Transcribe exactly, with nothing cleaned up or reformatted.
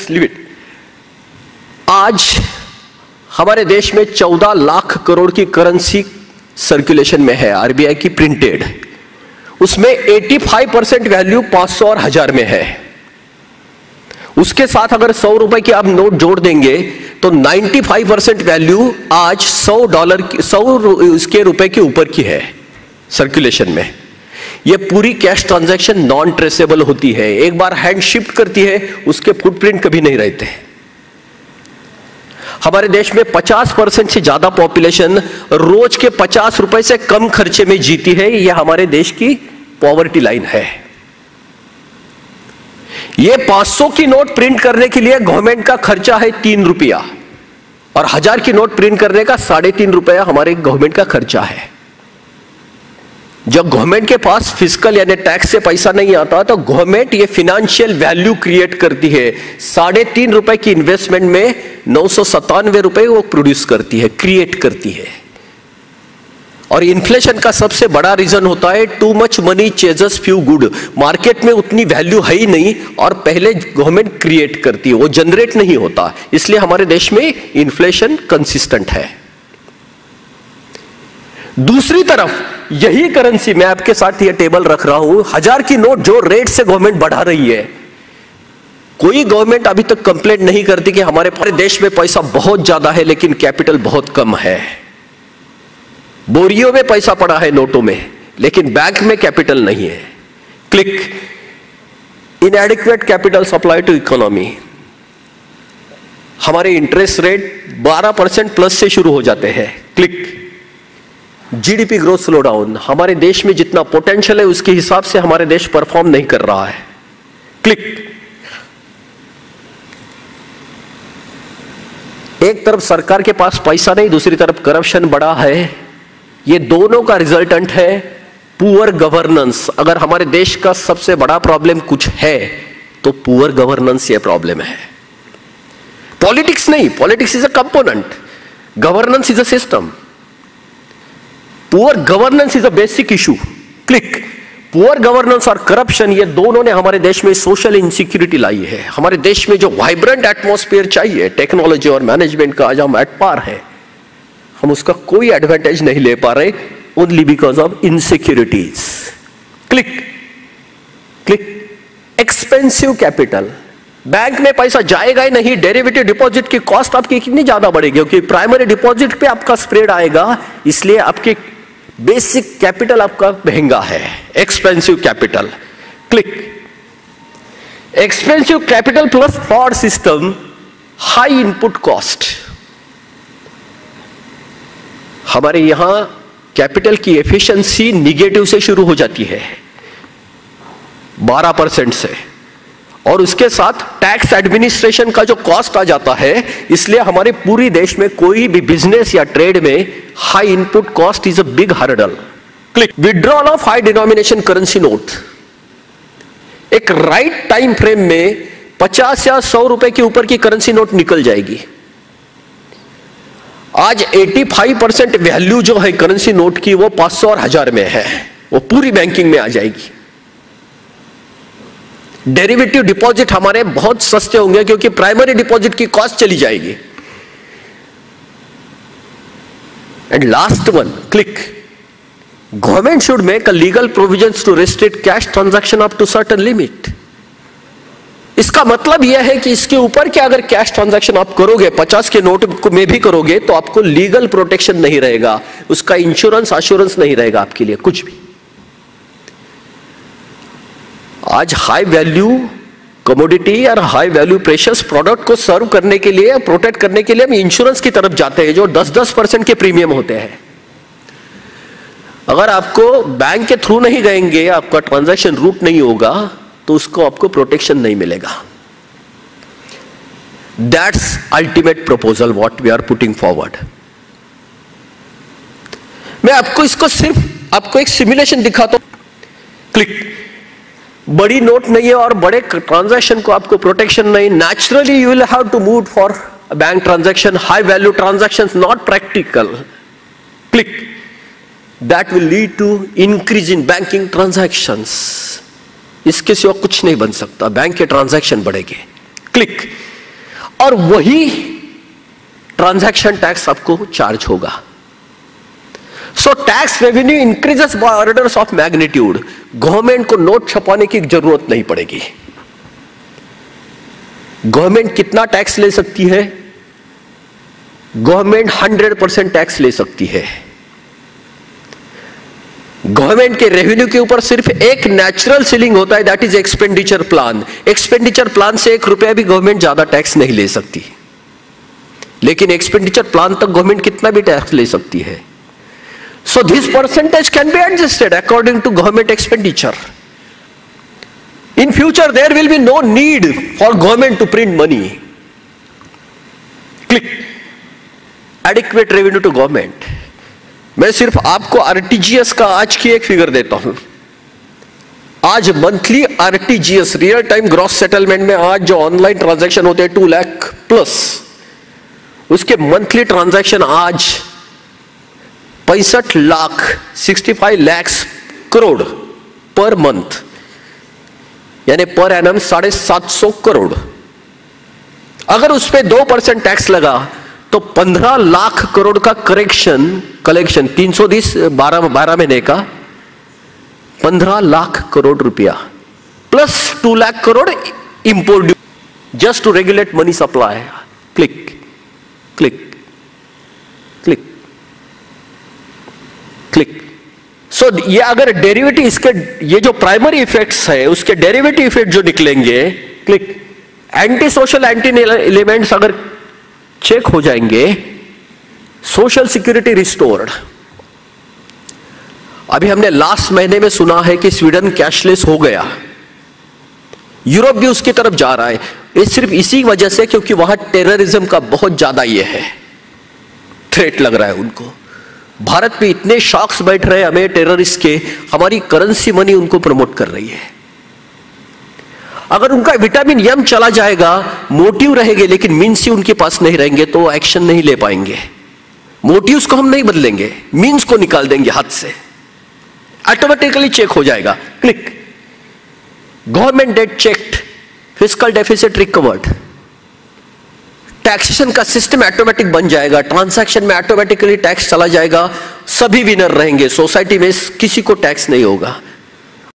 Just leave it. आज हमारे देश में चौदह लाख करोड़ की करेंसी सर्कुलेशन में है, आरबीआई की प्रिंटेड। उसमें पचासी परसेंट वैल्यू पाँच सौ और हजार में है। उसके साथ अगर सौ रुपए की आप नोट जोड़ देंगे तो पचानवे परसेंट वैल्यू आज सौ डॉलर की, सौ उसके रुपए के ऊपर की है सर्कुलेशन में। यह पूरी कैश ट्रांजैक्शन नॉन ट्रेसेबल होती है, एक बार हैंड शिफ्ट करती है उसके फुटप्रिंट कभी नहीं रहते। हमारे देश में पचास परसेंट से ज्यादा पॉपुलेशन रोज के पचास रुपए से कम खर्चे में जीती है। यह हमारे देश की पॉवर्टी लाइन है। यह पाँच सौ की नोट प्रिंट करने के लिए गवर्नमेंट का खर्चा है तीन रुपया और हजार की नोट प्रिंट करने का साढ़े तीन रुपया हमारे गवर्नमेंट का खर्चा है। जब गवर्नमेंट के पास फिस्कल यानी टैक्स से पैसा नहीं आता तो गवर्नमेंट ये फिनेंशियल वैल्यू क्रिएट करती है। साढ़े तीन रुपए की इन्वेस्टमेंट में नौ सौ सत्तानवे रुपए वो प्रोड्यूस करती है, क्रिएट करती है। और इन्फ्लेशन का सबसे बड़ा रीजन होता है too much money chases few good. Market में उतनी वैल्यू है ही नहीं और पहले गवर्नमेंट क्रिएट करती है, वो जनरेट नहीं होता। इसलिए हमारे देश में इन्फ्लेशन कंसिस्टेंट है। दूसरी तरफ यही करेंसी, मैं आपके साथ ये टेबल रख रहा हूं, हजार की नोट जो रेट से गवर्नमेंट बढ़ा रही है, कोई गवर्नमेंट अभी तक कंप्लेंट नहीं करती कि हमारे पूरे देश में पैसा बहुत ज्यादा है लेकिन कैपिटल बहुत कम है। बोरियों में पैसा पड़ा है नोटों में, लेकिन बैंक में कैपिटल नहीं है। Click, inadequate capital supply to economy. हमारे इंटरेस्ट रेट बारह परसेंट प्लस से शुरू हो जाते हैं। Click, GDP growth slow down. हमारे देश में जितना पोटेंशियल है उसके हिसाब से हमारे देश परफॉर्म नहीं कर रहा है। क्लिक, एक तरफ सरकार के पास पैसा नहीं, दूसरी तरफ करप्शन बढ़ा है। ये दोनों का रिजल्टेंट है पुअर गवर्नेंस। अगर हमारे देश का सबसे बड़ा प्रॉब्लम कुछ है तो पुअर गवर्नेंस ये प्रॉब्लम है। पॉलिटिक्स नहीं, politics is a component, governance is a system. Poor governance is a basic issue. Click, poor governance और करप्शन ये दोनों ने हमारे देश में सोशल इनसिक्योरिटी लाई है। हमारे देश में जो वाइब्रेंट एटमॉस्फेयर चाहिए टेक्नोलॉजी और मैनेजमेंट का, आज हम एट पार है, हम उसका कोई एडवांटेज नहीं ले पा रहे, only because of insecurities. Click click, expensive capital. Bank में पैसा जाएगा ही नहीं, डेरिवेटिव डिपॉजिट की कॉस्ट आपकी कितनी ज्यादा बढ़ेगी, क्योंकि प्राइमरी डिपॉजिट पे आपका स्प्रेड आएगा, इसलिए आपके बेसिक कैपिटल आपका महंगा है। Expensive capital. Click, expensive capital plus fraud system, high input cost. हमारे यहां कैपिटल की एफिशिएंसी निगेटिव से शुरू हो जाती है बारह परसेंट से, और उसके साथ टैक्स एडमिनिस्ट्रेशन का जो कॉस्ट आ जाता है, इसलिए हमारे पूरी देश में कोई भी बिजनेस या ट्रेड में high input cost is a big hurdle. Click, withdrawal of high denomination currency note. एक राइट टाइम फ्रेम में पचास या सौ रुपए के ऊपर की करेंसी नोट निकल जाएगी। आज पचासी परसेंट वैल्यू जो है करेंसी नोट की वो पाँच सौ और हजार में है, वो पूरी बैंकिंग में आ जाएगी। डेरिवेटिव डिपॉजिट हमारे बहुत सस्ते होंगे क्योंकि प्राइमरी डिपॉजिट की कॉस्ट चली जाएगी। And last one, click, government should make a legal provisions to restrict cash transaction up to certain limit. इसका मतलब यह है कि इसके ऊपर क्या अगर कैश ट्रांजैक्शन आप करोगे, पचास के नोट में भी करोगे, तो आपको लीगल प्रोटेक्शन नहीं रहेगा, उसका इंश्योरेंस एश्योरेंस नहीं रहेगा आपके लिए कुछ भी। आज हाई वैल्यू कमोडिटी और हाई वैल्यू प्रेशियस प्रोडक्ट को सर्व करने के लिए, प्रोटेक्ट करने के लिए हम इंश्योरेंस की तरफ जाते हैं जो दस दस परसेंट के प्रीमियम होते हैं। अगर आपको बैंक के थ्रू नहीं गएंगे, आपका ट्रांजैक्शन रूट नहीं होगा, तो उसको आपको प्रोटेक्शन नहीं मिलेगा। That's ultimate proposal what we are putting forward. मैं आपको इसको सिर्फ आपको एक सिमुलेशन दिखाता हूं। क्लिक, बड़ी नोट नहीं है और बड़े ट्रांजैक्शन को आपको प्रोटेक्शन नहीं। Naturally you will have to move for bank transaction, high value transactions, not practical. Click, that will lead to increase in banking transactions. इसके सिवा कुछ नहीं बन सकता, बैंक के ट्रांजैक्शन बढ़ेंगे। क्लिक, और वही ट्रांजैक्शन टैक्स आपको चार्ज होगा। So tax revenue increases by orders of magnitude. Government को नोट छपाने की जरूरत नहीं पड़ेगी। गवर्नमेंट कितना टैक्स ले सकती है? गवर्नमेंट हंड्रेड परसेंट टैक्स ले सकती है। गवर्नमेंट के रेवेन्यू के ऊपर सिर्फ एक नेचुरल सीलिंग होता है, that is expenditure plan. Expenditure plan से एक रुपया भी गवर्नमेंट ज्यादा टैक्स नहीं ले सकती, लेकिन एक्सपेंडिचर प्लान तक गवर्नमेंट कितना भी टैक्स ले सकती है। So this percentage can be adjusted according to government expenditure. In future there will be no need for government to print money. Click adequate revenue to government. मैं सिर्फ आपको RTGS का आज की एक फिगर देता हूं। आज monthly RTGS real time gross settlement में आज जो ऑनलाइन ट्रांजैक्शन होते हैं टू लाख प्लस, उसके मंथली ट्रांजैक्शन आज पैंसठ lakh sixty five lakhs crore per month, यानी पर एनम साढ़े सात सौ करोड़। अगर उस पर दो परसेंट टैक्स लगा तो पंद्रह लाख करोड़ का करेक्शन कलेक्शन तीन सौ बीस बारह बारह महीने का पंद्रह लाख करोड़ रुपया plus two lakh crore import duty just to regulate money supply. Click click click click. So ये अगर डेरिवेटिव इसके ये जो प्राइमरी इफेक्ट्स है उसके डेरिवेटिव इफेक्ट जो निकलेंगे, click, anti social anti elements अगर चेक हो जाएंगे, सोशल सिक्योरिटी रिस्टोर्ड। अभी हमने लास्ट महीने में सुना है कि स्वीडन कैशलेस हो गया, यूरोप भी उसकी तरफ जा रहा है। ये सिर्फ इसी वजह से क्योंकि वहां टेररिज्म का बहुत ज्यादा ये है, थ्रेट लग रहा है उनको। भारत पे इतने शॉक्स बैठ रहे हैं हमें टेररिस्ट के, हमारी करेंसी मनी उनको प्रमोट कर रही है। अगर उनका विटामिन एम चला जाएगा, मोटिव रहेंगे लेकिन मीन्स ही उनके पास नहीं रहेंगे तो एक्शन नहीं ले पाएंगे। मोटिव्स को हम नहीं बदलेंगे, मीन्स को निकाल देंगे हाथ से, ऑटोमेटिकली चेक हो जाएगा। Click, government debt checked, fiscal deficit recovered, taxation का सिस्टम ऑटोमेटिक बन जाएगा, ट्रांजैक्शन में ऑटोमेटिकली टैक्स चला जाएगा, सभी विनर रहेंगे, सोसाइटी में किसी को टैक्स नहीं होगा।